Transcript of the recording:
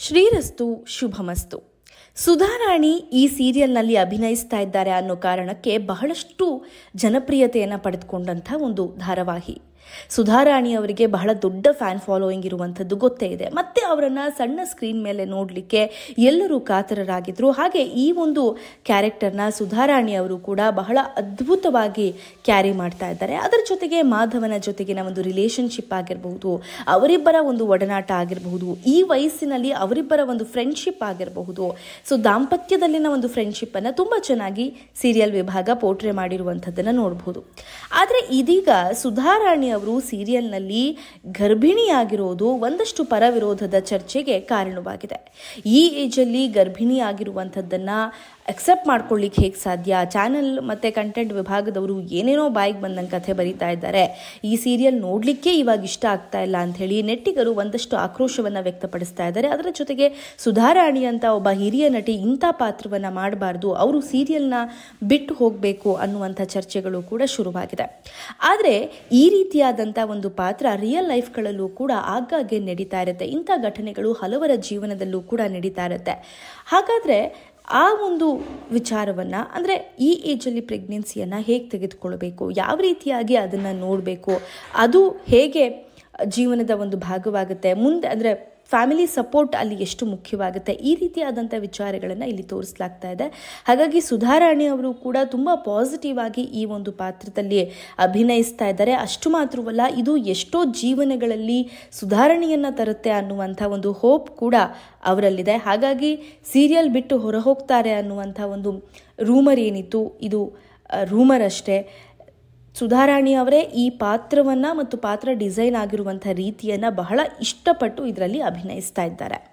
ಶ್ರೀರಸ್ತು ಶುಭಮಸ್ತು. ಸುಧಾರಾಣಿ ಈ ಸೀರಿಯಲ್ನಲ್ಲಿ ಅಭಿನಯಿಸ್ತಾ ಇದ್ದಾರೆ ಅನ್ನೋ ಕಾರಣಕ್ಕೆ ಬಹಳಷ್ಟು ಜನಪ್ರಿಯತೆಯನ್ನು ಪಡೆದುಕೊಂಡಂಥ ಒಂದು ಧಾರಾವಾಹಿ. ಸುಧಾರಾಣಿ ಅವರಿಗೆ ಬಹಳ ದೊಡ್ಡ ಫ್ಯಾನ್ ಫಾಲೋಯಿಂಗ್ ಇರುವಂಥದ್ದು ಗೊತ್ತೇ ಇದೆ. ಮತ್ತೆ ಅವರನ್ನು ಸಣ್ಣ ಸ್ಕ್ರೀನ್ ಮೇಲೆ ನೋಡಲಿಕ್ಕೆ ಎಲ್ಲರೂ ಕಾತರರಾಗಿದ್ದರು. ಹಾಗೆ ಈ ಒಂದು ಕ್ಯಾರೆಕ್ಟರ್ನ ಸುಧಾರಾಣಿ ಅವರು ಕೂಡ ಬಹಳ ಅದ್ಭುತವಾಗಿ ಕ್ಯಾರಿ ಮಾಡ್ತಾ ಇದ್ದಾರೆ. ಅದರ ಜೊತೆಗೆ ಮಾಧವನ ಜೊತೆಗಿನ ಒಂದು ರಿಲೇಷನ್ಶಿಪ್ ಆಗಿರಬಹುದು, ಅವರಿಬ್ಬರ ಒಂದು ಒಡನಾಟ ಆಗಿರಬಹುದು, ಈ ವಯಸ್ಸಿನಲ್ಲಿ ಅವರಿಬ್ಬರ ಒಂದು ಫ್ರೆಂಡ್ಶಿಪ್ ಆಗಿರಬಹುದು. ಸೊ ದಾಂಪತ್ಯದಲ್ಲಿನ ಒಂದು ಫ್ರೆಂಡ್ಶಿಪ್ಪನ್ನು ತುಂಬ ಚೆನ್ನಾಗಿ ಸೀರಿಯಲ್ ವಿಭಾಗ ಪೋರ್ಟ್ರೇ ಮಾಡಿರುವಂಥದ್ದನ್ನು ನೋಡಬಹುದು. ಆದರೆ ಇದೀಗ ಸುಧಾರಾಣಿ ಅವರು ಸೀರಿಯಲ್ನಲ್ಲಿ ಗರ್ಭಿಣಿಯಾಗಿರೋದು ಒಂದಷ್ಟು ಪರವಿರೋಧದ ಚರ್ಚೆಗೆ ಕಾರಣವಾಗಿದೆ. ಈ ಏಜಲ್ಲಿ ಗರ್ಭಿಣಿಯಾಗಿರುವಂಥದ್ದನ್ನು ಅಕ್ಸೆಪ್ಟ್ ಮಾಡ್ಕೊಳ್ಳಿಕ್ಕೆ ಹೇಗೆ ಸಾಧ್ಯ? ಚಾನಲ್ ಮತ್ತು ಕಂಟೆಂಟ್ ವಿಭಾಗದವರು ಏನೇನೋ ಬಾಯಿಗೆ ಬಂದಂಗೆ ಕಥೆ ಬರೀತಾ ಇದ್ದಾರೆ. ಈ ಸೀರಿಯಲ್ ನೋಡಲಿಕ್ಕೆ ಇವಾಗ ಇಷ್ಟ ಆಗ್ತಾ ಇಲ್ಲ ಅಂಥೇಳಿ ನೆಟ್ಟಿಗರು ಒಂದಷ್ಟು ಆಕ್ರೋಶವನ್ನು ವ್ಯಕ್ತಪಡಿಸ್ತಾ ಇದ್ದಾರೆ. ಅದರ ಜೊತೆಗೆ ಸುಧಾರಾಣಿ ಅಂತ ಒಬ್ಬ ಹಿರಿಯ ನಟಿ ಇಂಥ ಪಾತ್ರವನ್ನು ಮಾಡಬಾರ್ದು, ಅವರು ಸೀರಿಯಲ್ನ ಬಿಟ್ಟು ಹೋಗಬೇಕು ಅನ್ನುವಂಥ ಚರ್ಚೆಗಳು ಕೂಡ ಶುರುವಾಗಿದೆ. ಆದರೆ ಈ ರೀತಿಯಾದಂಥ ಒಂದು ಪಾತ್ರ ರಿಯಲ್ ಲೈಫ್ಗಳಲ್ಲೂ ಕೂಡ ಆಗಾಗ್ಗೆ ನಡೀತಾ ಇರುತ್ತೆ. ಇಂಥ ಘಟನೆಗಳು ಹಲವರ ಜೀವನದಲ್ಲೂ ಕೂಡ ನಡೀತಾ ಇರುತ್ತೆ. ಹಾಗಾದರೆ ಆ ಒಂದು ವಿಚಾರವನ್ನು, ಅಂದರೆ ಈ ಏಜಲ್ಲಿ ಪ್ರೆಗ್ನೆನ್ಸಿಯನ್ನು ಹೇಗೆ ತೆಗೆದುಕೊಳ್ಬೇಕು, ಯಾವ ರೀತಿಯಾಗಿ ಅದನ್ನು ನೋಡಬೇಕು, ಅದು ಹೇಗೆ ಜೀವನದ ಒಂದು ಭಾಗವಾಗುತ್ತೆ, ಮುಂದೆ ಅಂದರೆ ಫ್ಯಾಮಿಲಿ ಸಪೋರ್ಟ್ ಅಲ್ಲಿ ಎಷ್ಟು ಮುಖ್ಯವಾಗುತ್ತೆ, ಈ ರೀತಿಯಾದಂಥ ವಿಚಾರಗಳನ್ನು ಇಲ್ಲಿ ತೋರಿಸಲಾಗ್ತಾ ಇದೆ. ಹಾಗಾಗಿ ಸುಧಾರಾಣಿ ಅವರು ಕೂಡ ತುಂಬ ಪಾಸಿಟಿವ್ ಆಗಿ ಈ ಒಂದು ಪಾತ್ರದಲ್ಲಿ ಅಭಿನಯಿಸ್ತಾ ಇದ್ದಾರೆ. ಅಷ್ಟು ಮಾತ್ರವಲ್ಲ, ಇದು ಎಷ್ಟೋ ಜೀವನಗಳಲ್ಲಿ ಸುಧಾರಣೆಯನ್ನು ತರುತ್ತೆ ಅನ್ನುವಂಥ ಒಂದು ಹೋಪ್ ಕೂಡ ಅವರಲ್ಲಿದೆ. ಹಾಗಾಗಿ ಸೀರಿಯಲ್ ಬಿಟ್ಟು ಹೊರಹೋಗ್ತಾರೆ ಅನ್ನುವಂಥ ಒಂದು ರೂಮರ್ ಏನಿತ್ತು, ಇದು ರೂಮರ್ ಅಷ್ಟೇ. ಸುಧಾರಾಣಿ ಅವರೇ ಈ ಪಾತ್ರವನ್ನು ಮತ್ತು ಪಾತ್ರ ಡಿಸೈನ್ ಆಗಿರುವಂಥ ರೀತಿಯನ್ನು ಬಹಳ ಇಷ್ಟಪಟ್ಟು ಇದರಲ್ಲಿ ಅಭಿನಯಿಸ್ತಾ ಇದ್ದಾರೆ.